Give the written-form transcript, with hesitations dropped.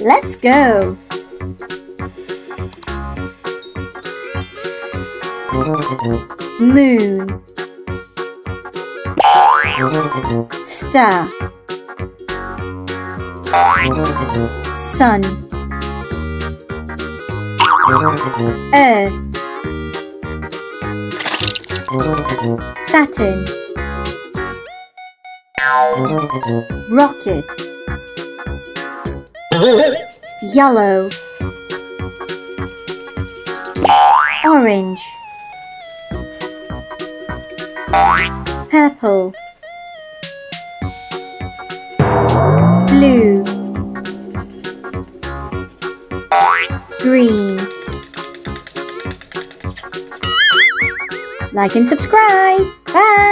Let's go! Moon, star, sun, earth, Saturn, rocket, yellow, orange, purple, blue, green. Like and subscribe. Bye!